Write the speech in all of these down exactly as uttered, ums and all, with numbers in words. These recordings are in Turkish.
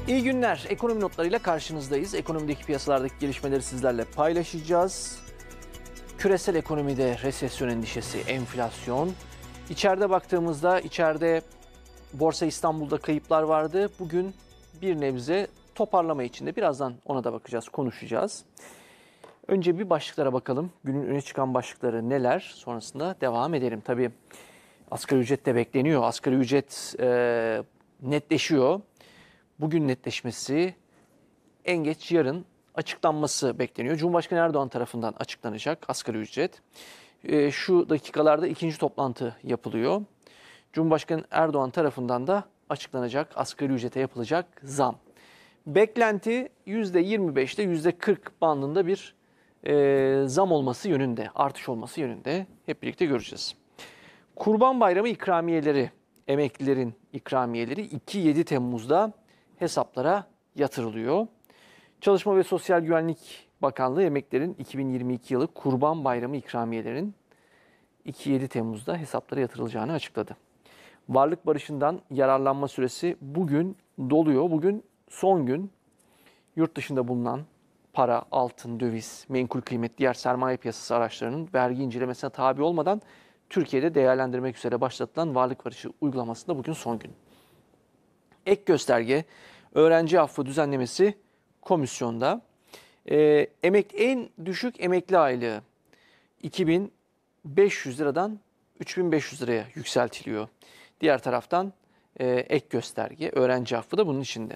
İyi günler. Ekonomi notlarıyla karşınızdayız. Ekonomideki piyasalardaki gelişmeleri sizlerle paylaşacağız. Küresel ekonomide resesyon endişesi, enflasyon. İçeride baktığımızda içeride Borsa İstanbul'da kayıplar vardı. Bugün bir nebze toparlama içinde. Birazdan ona da bakacağız, konuşacağız. Önce bir başlıklara bakalım. Günün öne çıkan başlıkları neler? Sonrasında devam edelim. Tabii asgari ücret de bekleniyor. Asgari ücret e, netleşiyor. Bugün netleşmesi, en geç yarın açıklanması bekleniyor. Cumhurbaşkanı Erdoğan tarafından açıklanacak asgari ücret. E, şu dakikalarda ikinci toplantı yapılıyor. Cumhurbaşkanı Erdoğan tarafından da açıklanacak asgari ücrete yapılacak zam. Beklenti yüzde yirmi beş ile yüzde kırk bandında bir e, zam olması yönünde, artış olması yönünde. Hep birlikte göreceğiz. Kurban Bayramı ikramiyeleri, emeklilerin ikramiyeleri iki yedi Temmuz'da hesaplara yatırılıyor. Çalışma ve Sosyal Güvenlik Bakanlığı emeklilerin iki bin yirmi iki yılı Kurban Bayramı ikramiyelerinin iki yedi Temmuz'da hesaplara yatırılacağını açıkladı. Varlık barışından yararlanma süresi bugün doluyor. Bugün son gün. Yurt dışında bulunan para, altın, döviz, menkul kıymet, diğer sermaye piyasası araçlarının vergi incelemesine tabi olmadan Türkiye'de değerlendirmek üzere başlatılan varlık barışı uygulamasında bugün son gün. Ek gösterge, öğrenci affı düzenlemesi komisyonda. Ee, emek, en düşük emekli aylığı iki bin beş yüz liradan üç bin beş yüz liraya yükseltiliyor. Diğer taraftan e, ek gösterge, öğrenci affı da bunun içinde.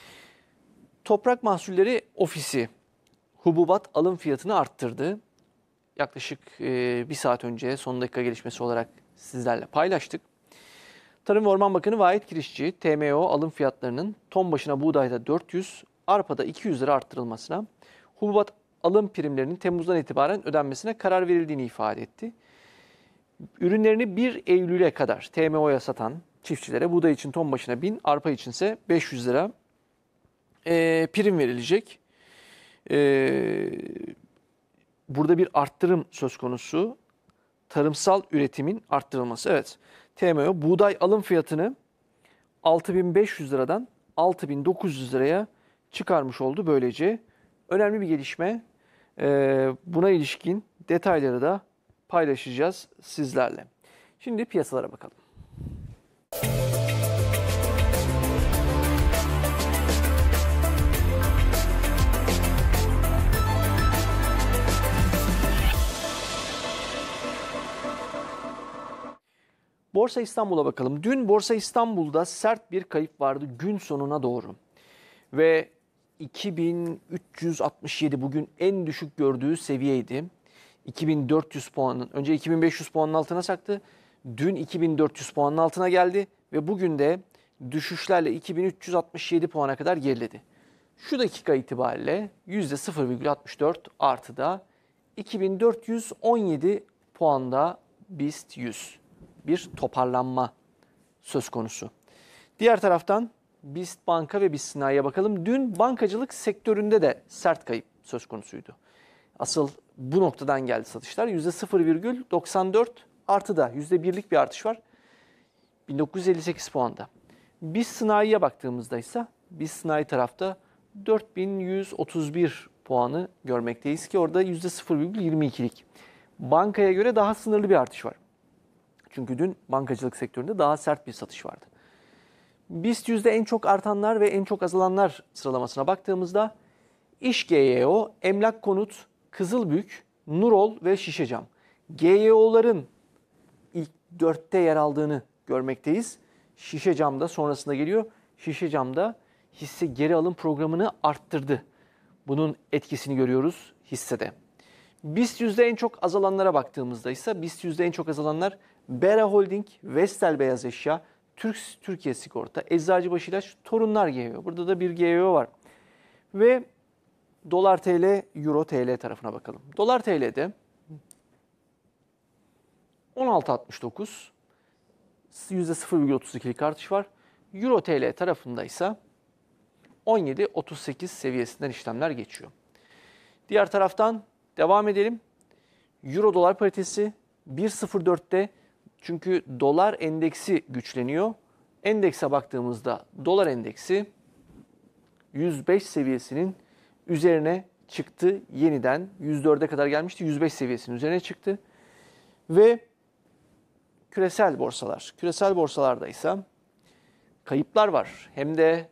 Toprak Mahsulleri Ofisi hububat alım fiyatını arttırdı. Yaklaşık e, bir saat önce son dakika gelişmesi olarak sizlerle paylaştık. Tarım ve Orman Bakanı Vahit Kirişçi, T M O alım fiyatlarının ton başına buğdayda dört yüz, arpada iki yüz lira arttırılmasına, hububat alım primlerinin Temmuz'dan itibaren ödenmesine karar verildiğini ifade etti. Ürünlerini bir Eylül'e kadar T M O'ya satan çiftçilere buğday için ton başına bin, arpa içinse beş yüz lira e, prim verilecek. E, burada bir arttırım söz konusu. Tarımsal üretimin arttırılması. Evet, T M O buğday alım fiyatını altı bin beş yüz liradan altı bin dokuz yüz liraya çıkarmış oldu böylece. Önemli bir gelişme. Ee, buna ilişkin detayları da paylaşacağız sizlerle. Şimdi piyasalara bakalım. Borsa İstanbul'a bakalım. Dün Borsa İstanbul'da sert bir kayıp vardı gün sonuna doğru. Ve iki bin üç yüz altmış yedi bugün en düşük gördüğü seviyeydi. iki bin dört yüz puanın, önce iki bin beş yüz puanın altına saktı. Dün iki bin dört yüz puanın altına geldi ve bugün de düşüşlerle iki bin üç yüz altmış yedi puana kadar geriledi. Şu dakika itibariyle yüzde sıfır virgül altmış dört artıda iki bin dört yüz on yedi puanda BIST yüz. Bir toparlanma söz konusu. Diğer taraftan BIST Banka ve BIST Sanayi'ye bakalım. Dün bankacılık sektöründe de sert kayıp söz konusuydu. Asıl bu noktadan geldi satışlar. yüzde sıfır virgül doksan dört artıda yüzde birlik bir artış var. bin dokuz yüz elli sekiz puanda. BIST Sanayi'ye baktığımızda ise BIST Sanayi tarafta dört bin yüz otuz bir puanı görmekteyiz ki orada yüzde sıfır virgül yirmi ikilik. Bankaya göre daha sınırlı bir artış var. Çünkü dün bankacılık sektöründe daha sert bir satış vardı. BIST yüzde en çok artanlar ve en çok azalanlar sıralamasına baktığımızda İş G Y O, Emlak Konut, Kızılbük, Nurol ve Şişecam. G Y O'ların ilk dörtte yer aldığını görmekteyiz. Şişecam da sonrasında geliyor. Şişecam da hisse geri alım programını arttırdı. Bunun etkisini görüyoruz hissede. BIST yüzde en çok azalanlara baktığımızda ise BIST yüzde en çok azalanlar Bera Holding, Vestel Beyaz Eşya, Türk, Türkiye Sigorta, Eczacıbaşı İlaç, Torunlar G Y O. Burada da bir G Y O var. Ve Dolar T L, Euro T L tarafına bakalım. Dolar T L'de on altı altmış dokuz, yüzde sıfır virgül otuz ikilik artış var. Euro T L tarafında ise on yedi otuz sekiz seviyesinden işlemler geçiyor. Diğer taraftan devam edelim. Euro dolar paritesi bir virgül sıfır dörtte, çünkü dolar endeksi güçleniyor. Endekse baktığımızda dolar endeksi yüz beş seviyesinin üzerine çıktı yeniden. yüz dörde kadar gelmişti. yüz beş seviyesinin üzerine çıktı. Ve küresel borsalar. Küresel borsalarda ise kayıplar var. Hem de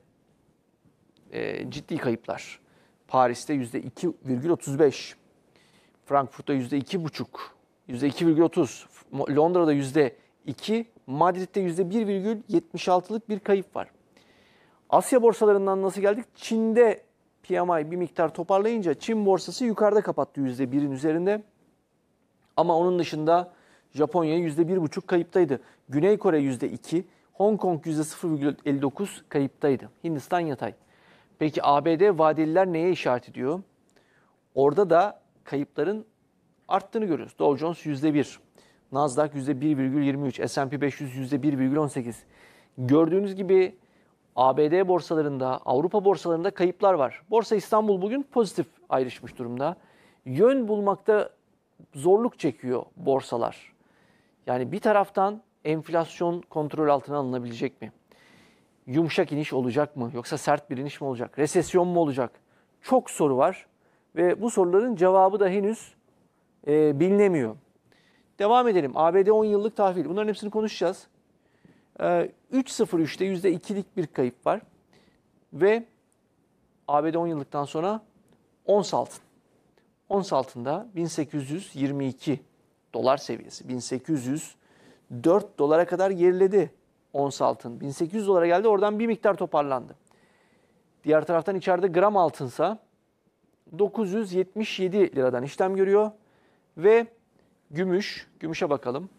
e, ciddi kayıplar. Paris'te yüzde iki virgül otuz beş, Frankfurt'ta yüzde iki virgül beş, yüzde iki virgül otuz, Londra'da yüzde iki, Madrid'de yüzde bir virgül yetmiş altılık bir kayıp var. Asya borsalarından nasıl geldik? Çin'de P M I bir miktar toparlayınca Çin borsası yukarıda kapattı yüzde birin üzerinde. Ama onun dışında Japonya yüzde bir buçuk kayıptaydı. Güney Kore yüzde iki, Hong Kong yüzde sıfır virgül elli dokuz kayıptaydı. Hindistan yatay. Peki A B D vadeliler neye işaret ediyor? Orada da kayıpların arttığını görüyoruz. Dow Jones yüzde bir, Nasdaq yüzde bir virgül yirmi üç, S and P beş yüz yüzde bir virgül on sekiz. Gördüğünüz gibi A B D borsalarında, Avrupa borsalarında kayıplar var. Borsa İstanbul bugün pozitif ayrışmış durumda. Yön bulmakta zorluk çekiyor borsalar. Yani bir taraftan enflasyon kontrol altına alınabilecek mi? Yumuşak iniş olacak mı? Yoksa sert bir iniş mi olacak? Resesyon mu olacak? Çok soru var ve bu soruların cevabı da henüz e, bilinemiyor. Devam edelim. A B D on yıllık tahvil. Bunların hepsini konuşacağız. E, üç virgül sıfır üçte yüzde ikilik bir kayıp var. Ve A B D on yıllıktan sonra ons altın. Ons altında bin sekiz yüz yirmi iki dolar seviyesi. bin sekiz yüz dört dolara kadar geriledi ons altın. bin sekiz yüz dolara geldi, oradan bir miktar toparlandı. Diğer taraftan içeride gram altınsa dokuz yüz yetmiş yedi liradan işlem görüyor. Ve gümüş, gümüşe bakalım.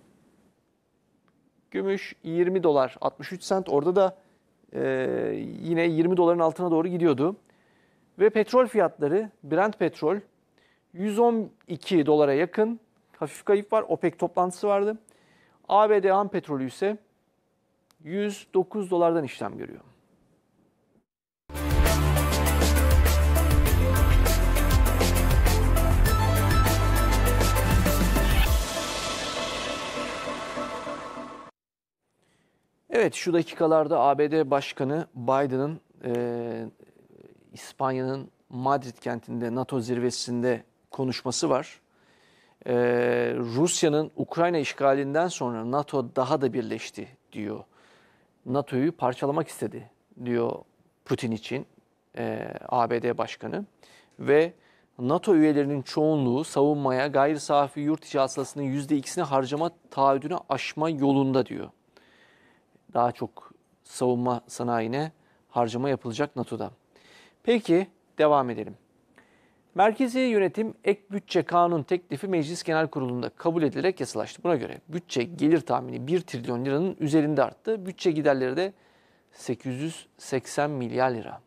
Gümüş yirmi dolar altmış üç sent, orada da e, yine yirmi doların altına doğru gidiyordu. Ve petrol fiyatları, Brent petrol yüz on iki dolara yakın hafif kayıp var. OPEC toplantısı vardı. A B D ham petrolü ise yüz dokuz dolardan işlem görüyor. Evet, şu dakikalarda A B D Başkanı Biden'ın e, İspanya'nın Madrid kentinde NATO zirvesinde konuşması var. Ee, Rusya'nın Ukrayna işgalinden sonra NATO daha da birleşti diyor. NATO'yu parçalamak istedi diyor Putin için e, A B D Başkanı. Ve NATO üyelerinin çoğunluğu savunmaya gayri safi yurt içi hasılasının yüzde ikisini harcama taahhüdünü aşma yolunda diyor. Daha çok savunma sanayine harcama yapılacak NATO'da. Peki devam edelim. Merkezi yönetim ek bütçe kanun teklifi Meclis Genel Kurulu'nda kabul edilerek yasalaştı. Buna göre bütçe gelir tahmini bir trilyon liranın üzerinde arttı. Bütçe giderleri de sekiz yüz seksen milyar lira.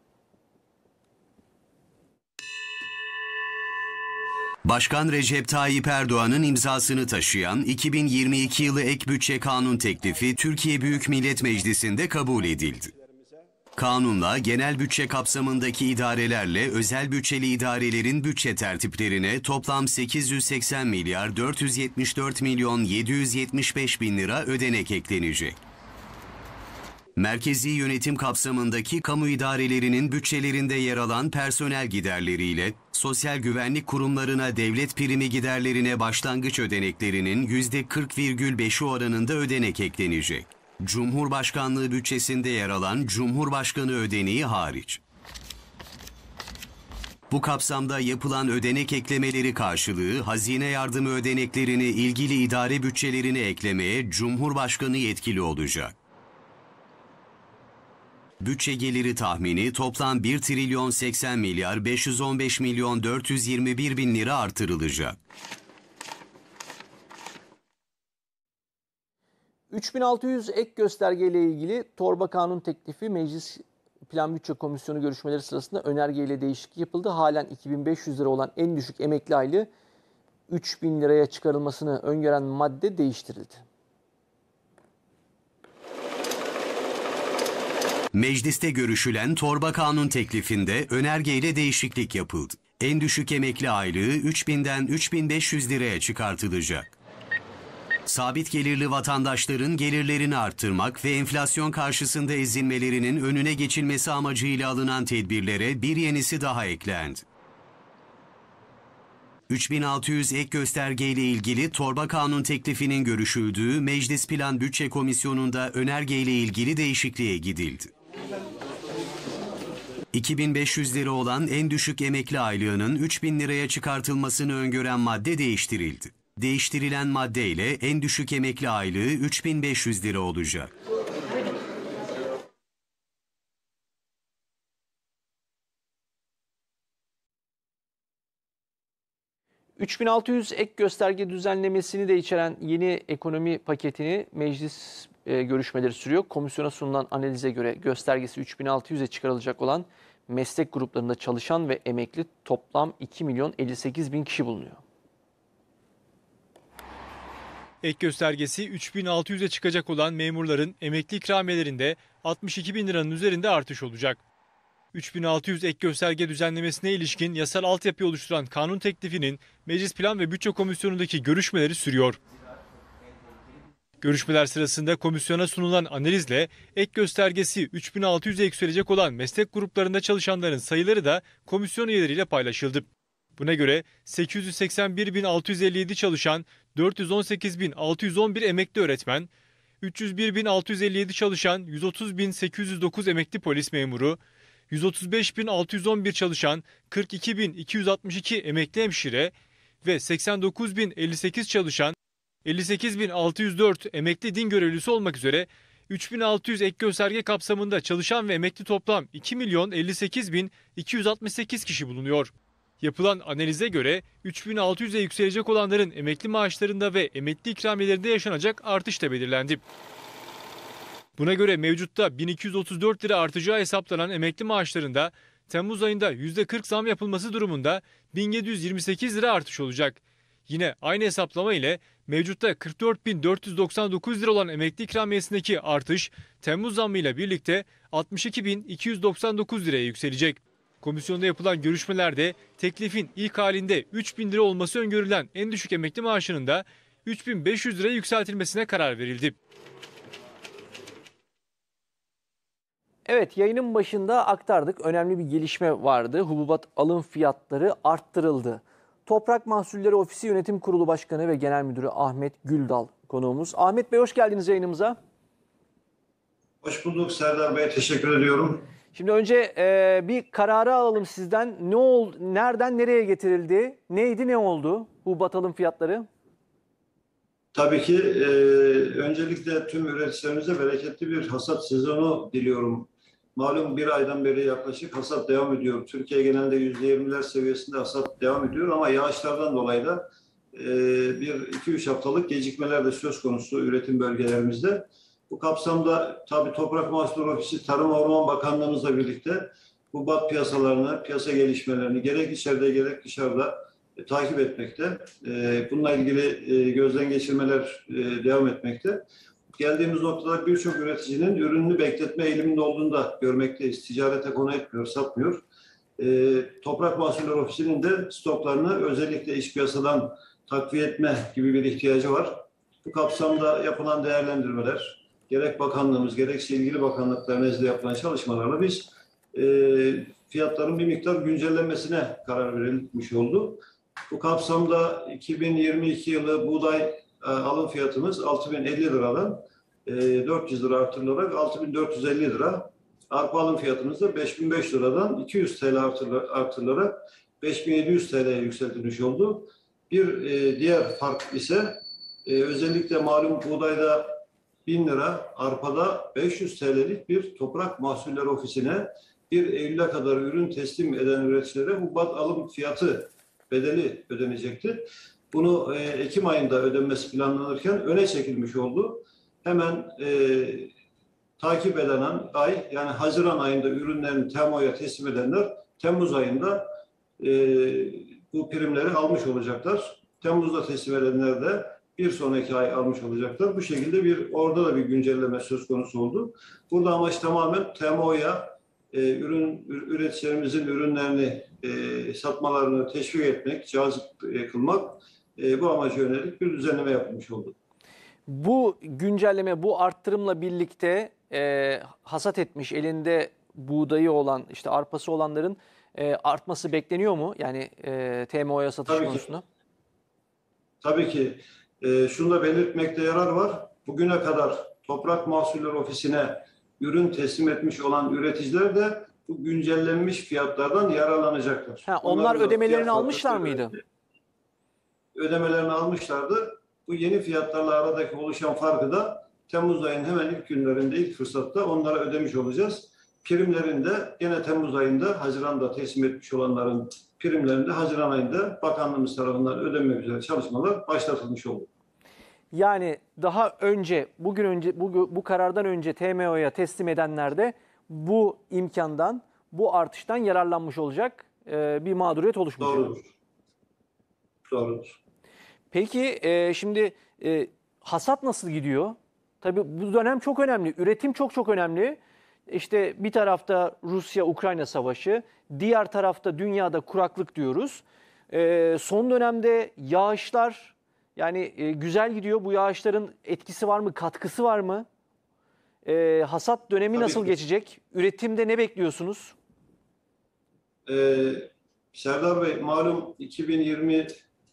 Başkan Recep Tayyip Erdoğan'ın imzasını taşıyan iki bin yirmi iki yılı ek bütçe kanun teklifi Türkiye Büyük Millet Meclisi'nde kabul edildi. Kanunla genel bütçe kapsamındaki idarelerle özel bütçeli idarelerin bütçe tertiplerine toplam sekiz yüz seksen milyar dört yüz yetmiş dört milyon yedi yüz yetmiş beş bin lira ödenek eklenecek. Merkezi yönetim kapsamındaki kamu idarelerinin bütçelerinde yer alan personel giderleriyle sosyal güvenlik kurumlarına devlet primi giderlerine başlangıç ödeneklerinin yüzde kırk virgül beşi oranında ödenek eklenecek. Cumhurbaşkanlığı bütçesinde yer alan Cumhurbaşkanı ödeneği hariç. Bu kapsamda yapılan ödenek eklemeleri karşılığı hazine yardımı ödeneklerini ilgili idare bütçelerine eklemeye Cumhurbaşkanı yetkili olacak. Bütçe geliri tahmini toplam bir trilyon seksen milyar beş yüz on beş milyon dört yüz yirmi bir bin lira artırılacak. üç bin altı yüz ek göstergeyle ilgili torba kanun teklifi Meclis Plan Bütçe Komisyonu görüşmeleri sırasında önergeyle değişiklik yapıldı. Halen iki bin beş yüz lira olan en düşük emekli aylığı üç bin liraya çıkarılmasını öngören madde değiştirildi. Mecliste görüşülen torba kanun teklifinde önergeyle değişiklik yapıldı. En düşük emekli aylığı üç binden üç bin beş yüz liraya çıkartılacak. Sabit gelirli vatandaşların gelirlerini arttırmak ve enflasyon karşısında ezilmelerinin önüne geçilmesi amacıyla alınan tedbirlere bir yenisi daha eklendi. üç bin altı yüz ek göstergeyle ilgili torba kanun teklifinin görüşüldüğü Meclis Plan Bütçe Komisyonu'nda önergeyle ilgili değişikliğe gidildi. iki bin beş yüz lira olan en düşük emekli aylığının üç bin liraya çıkartılmasını öngören madde değiştirildi. Değiştirilen maddeyle en düşük emekli aylığı üç bin beş yüz lira olacak. üç bin altı yüz ek gösterge düzenlemesini de içeren yeni ekonomi paketini meclis e, görüşmeleri sürüyor. Komisyona sunulan analize göre göstergesi üç bin altı yüze çıkarılacak olan meslek gruplarında çalışan ve emekli toplam iki milyon elli sekiz bin kişi bulunuyor. Ek göstergesi üç bin altı yüze çıkacak olan memurların emekli ikramiyelerinde altmış iki bin liranın üzerinde artış olacak. üç bin altı yüz ek gösterge düzenlemesine ilişkin yasal altyapı oluşturan kanun teklifinin Meclis Plan ve Bütçe Komisyonu'ndaki görüşmeleri sürüyor. Görüşmeler sırasında komisyona sunulan analizle ek göstergesi üç bin altı yüze yükselecek olan meslek gruplarında çalışanların sayıları da komisyon üyeleriyle paylaşıldı. Buna göre sekiz yüz seksen bir bin altı yüz elli yedi çalışan, dört yüz on sekiz bin altı yüz on bir emekli öğretmen, üç yüz bir bin altı yüz elli yedi çalışan, yüz otuz bin sekiz yüz dokuz emekli polis memuru, yüz otuz beş bin altı yüz on bir çalışan, kırk iki bin iki yüz altmış iki emekli hemşire ve seksen dokuz bin elli sekiz çalışan, elli sekiz bin altı yüz dört emekli din görevlisi olmak üzere üç bin altı yüz ek gösterge kapsamında çalışan ve emekli toplam iki milyon elli sekiz bin iki yüz altmış sekiz kişi bulunuyor. Yapılan analize göre üç bin altı yüze yükselecek olanların emekli maaşlarında ve emekli ikramiyelerinde yaşanacak artış da belirlendi. Buna göre mevcutta bin iki yüz otuz dört lira artacağı hesaplanan emekli maaşlarında Temmuz ayında yüzde kırk zam yapılması durumunda bin yedi yüz yirmi sekiz lira artış olacak. Yine aynı hesaplama ile mevcutta kırk dört bin dört yüz doksan dokuz lira olan emekli ikramiyesindeki artış Temmuz zammıyla birlikte altmış iki bin iki yüz doksan dokuz liraya yükselecek. Komisyonda yapılan görüşmelerde teklifin ilk halinde üç bin lira olması öngörülen en düşük emekli maaşının da üç bin beş yüz liraya yükseltilmesine karar verildi. Evet, yayının başında aktardık. Önemli bir gelişme vardı. Hububat alım fiyatları arttırıldı. Toprak Mahsulleri Ofisi Yönetim Kurulu Başkanı ve Genel Müdürü Ahmet Güldal konuğumuz. Ahmet Bey, hoş geldiniz yayınımıza. Hoş bulduk Serdar Bey, teşekkür ediyorum. Şimdi önce e, bir kararı alalım sizden. Ne oldu, nereden nereye getirildi, neydi, ne oldu hububat alım fiyatları? Tabii ki e, öncelikle tüm üreticilerimize bereketli bir hasat sezonu diliyorum. Malum bir aydan beri yaklaşık hasat devam ediyor. Türkiye genelinde yüzde yirmiler seviyesinde hasat devam ediyor ama yağışlardan dolayı da e, bir iki üç haftalık gecikmeler de söz konusu üretim bölgelerimizde. Bu kapsamda tabii Toprak Mahsulleri Ofisi Tarım ve Orman Bakanlığımızla birlikte hububat piyasalarını, piyasa gelişmelerini gerek içeride gerek dışarıda e, takip etmekte. E, bununla ilgili e, gözden geçirmeler e, devam etmekte. Geldiğimiz noktada birçok üreticinin ürününü bekletme eğiliminde olduğunu da görmekteyiz. Ticarete konu etmiyor, satmıyor. E, Toprak Mahsulleri Ofisi'nin de stoklarını özellikle iç piyasadan takviye etme gibi bir ihtiyacı var. Bu kapsamda yapılan değerlendirmeler, gerek bakanlığımız, gerekse ilgili bakanlıklar nezdinde yapılan çalışmalarla biz e, fiyatların bir miktar güncellenmesine karar verilmiş oldu. Bu kapsamda iki bin yirmi iki yılı buğday e, alım fiyatımız altı bin elli liradan e, dört yüz lira artırılarak altı bin dört yüz elli lira. Arpa alım fiyatımız da beş bin beş liradan iki yüz TL artırılarak beş bin yedi yüz TL'ye yükseltilmiş oldu. Bir e, diğer fark ise e, özellikle malum buğdayda bin lira, arpada beş yüz TL'lik bir Toprak Mahsulleri Ofisi'ne bir Eylül'e kadar ürün teslim eden üreticilere hububat alım fiyatı bedeli ödenecekti. Bunu e, Ekim ayında ödenmesi planlanırken öne çekilmiş oldu. Hemen e, takip edilen ay, yani Haziran ayında ürünlerini T M O'ya teslim edenler Temmuz ayında e, bu primleri almış olacaklar. Temmuz'da teslim edenler de bir sonraki ay almış olacaklar. Bu şekilde bir orada da bir güncelleme söz konusu oldu. Burada amaç tamamen T M O'ya e, ürün üreticilerimizin ürünlerini e, satmalarını teşvik etmek, cazip e, kılmak, e, bu amaca yönelik bir düzenleme yapılmış oldu. Bu güncelleme, bu arttırımla birlikte e, hasat etmiş, elinde buğdayı olan, işte arpası olanların e, artması bekleniyor mu? Yani e, T M O'ya satış Tabii ki. konusunda. Tabii ki e, şunu da belirtmekte yarar var. Bugüne kadar Toprak Mahsulleri Ofisi'ne ürün teslim etmiş olan üreticiler de bu güncellenmiş fiyatlardan yararlanacaklar. Ha, onlar Onların da ödemelerini fiyat almışlar farkı- mıydı? Ödemelerini almışlardı. Bu yeni fiyatlarla aradaki oluşan farkı da Temmuz ayının hemen ilk günlerinde, ilk fırsatta onlara ödemiş olacağız. Primlerini de gene Temmuz ayında, Haziran'da teslim etmiş olanların primlerini de Haziran ayında bakanlığımız tarafından ödenmek üzere çalışmalar başlatılmış oldu. Yani daha önce, bugün önce bu, bu karardan önce T M O'ya teslim edenler de bu imkandan, bu artıştan yararlanmış olacak, e, bir mağduriyet oluşmayacak. Doğrudur. Doğrudur. Peki e, şimdi e, hasat nasıl gidiyor? Tabii bu dönem çok önemli. Üretim çok çok önemli. İşte bir tarafta Rusya-Ukrayna savaşı, diğer tarafta dünyada kuraklık diyoruz. E, son dönemde yağışlar yani e, güzel gidiyor. Bu yağışların etkisi var mı, katkısı var mı? E, hasat dönemi Tabii nasıl ki. geçecek? Üretimde ne bekliyorsunuz? Ee, Serdar Bey, malum iki bin yirmi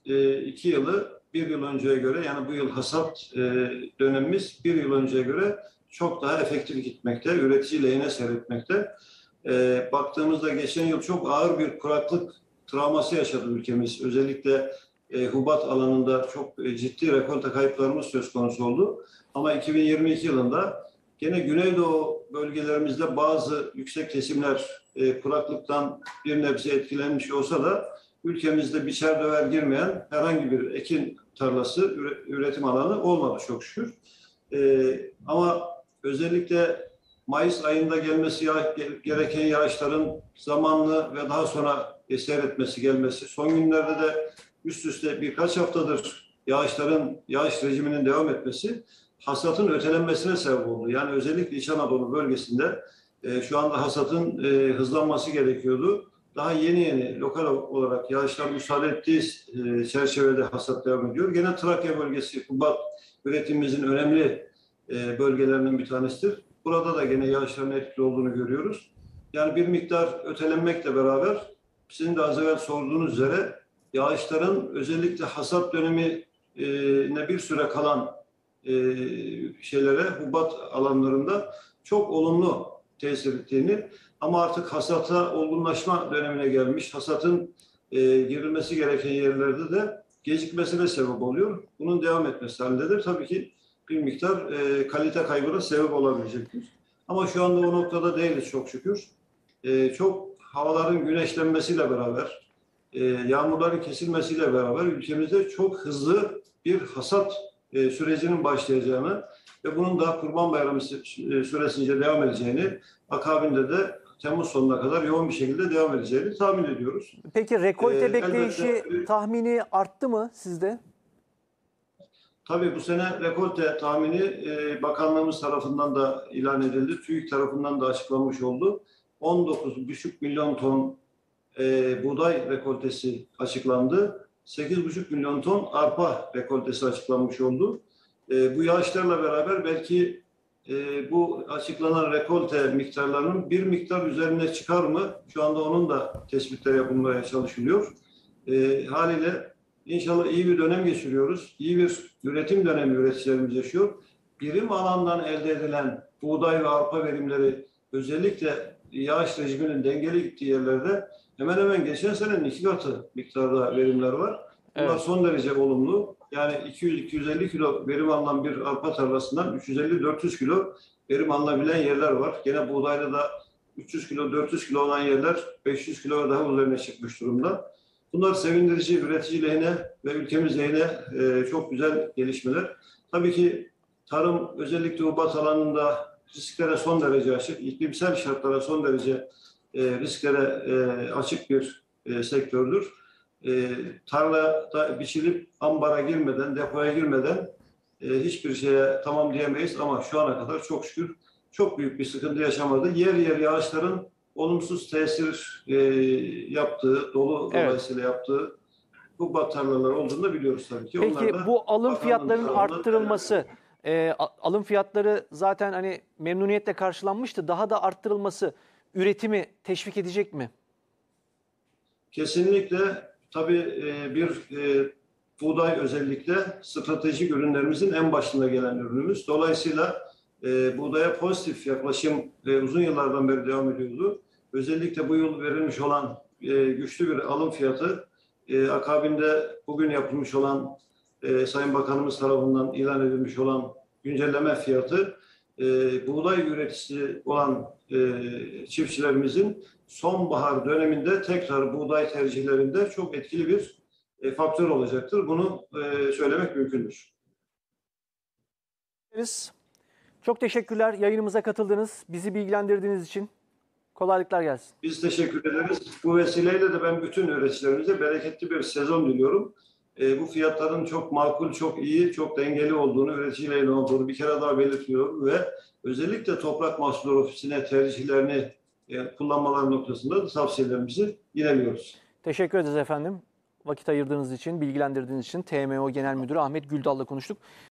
iki yılı bir yıl önceye göre, yani bu yıl hasat e, dönemimiz bir yıl önceye göre çok daha efektif gitmekte, üretici lehine seyretmekte. E, baktığımızda geçen yıl çok ağır bir kuraklık travması yaşadı ülkemiz. Özellikle e, hubat alanında çok e, ciddi rekolte kayıplarımız söz konusu oldu. Ama iki bin yirmi iki yılında gene Güneydoğu bölgelerimizde bazı yüksek kesimler e, kuraklıktan bir nebze etkilenmiş olsa da ülkemizde biçer döver girmeyen herhangi bir ekin tarlası, üretim alanı olmadı çok şükür. Ee, ama özellikle Mayıs ayında gelmesi gereken yağışların zamanlı ve daha sonra seyretmesi, gelmesi, son günlerde de üst üste birkaç haftadır yağışların, yağış rejiminin devam etmesi hasatın ötelenmesine sebep oldu. Yani özellikle İç Anadolu bölgesinde e, şu anda hasatın e, hızlanması gerekiyordu. Daha yeni yeni lokal olarak yağışlar müsaade ettiği e, çerçevede hasat devam ediyor. Gene Trakya bölgesi, hubat üretimimizin önemli e, bölgelerinden bir tanesidir. Burada da gene yağışların etkili olduğunu görüyoruz. Yani bir miktar ötelenmekle beraber sizin de az evvel sorduğunuz üzere yağışların özellikle hasat dönemine bir süre kalan e, şeylere, hubat alanlarında çok olumlu tesir ettiğini, ama artık hasata olgunlaşma dönemine gelmiş, hasatın e, girilmesi gereken yerlerde de gecikmesine sebep oluyor. Bunun devam etmesi halindedir. Tabii ki bir miktar e, kalite kaybına sebep olabilecektir. Ama şu anda o noktada değiliz çok şükür. E, çok havaların güneşlenmesiyle beraber, e, yağmurların kesilmesiyle beraber ülkemizde çok hızlı bir hasat e, sürecinin başlayacağını ve bunun da Kurban Bayramı süresince devam edeceğini, akabinde de Temmuz sonuna kadar yoğun bir şekilde devam edeceğini tahmin ediyoruz. Peki rekolte Ee, bekleyişi elbette, tahmini arttı mı sizde? Tabii bu sene rekolte tahmini e, bakanlığımız tarafından da ilan edildi. TÜİK tarafından da açıklanmış oldu. on dokuz buçuk milyon ton e, buğday rekoltesi açıklandı. sekiz buçuk milyon ton arpa rekoltesi açıklanmış oldu. E, bu yağışlarla beraber belki e, bu açıklanan rekolte miktarlarının bir miktar üzerine çıkar mı? Şu anda onun da tespitleri yapılmaya çalışılıyor. E, haliyle İnşallah iyi bir dönem geçiriyoruz. İyi bir üretim dönemi üreticilerimiz yaşıyor. Birim alandan elde edilen buğday ve arpa verimleri, özellikle yağış rejiminin dengeli gittiği yerlerde hemen hemen geçen senenin iki katı miktarda verimler var. Bunlar evet, son derece olumlu. Yani iki yüz iki yüz elli kilo verim alınan bir arpa tarlasından üç yüz elli dört yüz kilo verim alınabilen yerler var. Gene buğdayda da üç yüz kilo dört yüz kilo olan yerler beş yüz kilo daha üzerine çıkmış durumda. Bunlar sevindirici, üretici lehine ve ülkemiz lehine e, çok güzel gelişmeler. Tabii ki tarım özellikle hubat alanında risklere son derece açık, iklimsel şartlara son derece e, risklere e, açık bir e, sektördür. E, tarlada biçilip ambara girmeden, depoya girmeden e, hiçbir şeye tamam diyemeyiz, ama şu ana kadar çok şükür çok büyük bir sıkıntı yaşamadı. Yer yer yağışların olumsuz tesir e, yaptığı, dolu evet, dolayısıyla yaptığı bu tarlalar olduğunu da biliyoruz tabii ki. Peki Onlar da bu alım fiyatlarının tarafından arttırılması e, a- alım fiyatları zaten hani memnuniyetle karşılanmıştı. Daha da arttırılması üretimi teşvik edecek mi? Kesinlikle tabii e, bir e, buğday özellikle stratejik ürünlerimizin en başında gelen ürünümüz. Dolayısıyla e, buğdaya pozitif yaklaşım e, uzun yıllardan beri devam ediyordu. Özellikle bu yıl verilmiş olan e, güçlü bir alım fiyatı, e, akabinde bugün yapılmış olan e, Sayın Bakanımız tarafından ilan edilmiş olan güncelleme fiyatı, e, buğday üreticisi olan e, çiftçilerimizin sonbahar döneminde tekrar buğday tercihlerinde çok etkili bir e, faktör olacaktır. Bunu e, söylemek mümkündür. Çok teşekkürler yayınımıza katıldınız. Bizi bilgilendirdiğiniz için kolaylıklar gelsin. Biz teşekkür ederiz. Bu vesileyle de ben bütün üreticilerimize bereketli bir sezon diliyorum. E, bu fiyatların çok makul, çok iyi, çok dengeli olduğunu, üreticiyle olduğunu bir kere daha belirtiyorum ve özellikle Toprak Mahsulleri Ofisi'ne tercihlerini e, kullanmaları noktasında da tavsiyelerimizi yineliyoruz. Teşekkür ederiz efendim. Vakit ayırdığınız için, bilgilendirdiğiniz için T M O Genel Müdürü Ahmet Güldal'la konuştuk.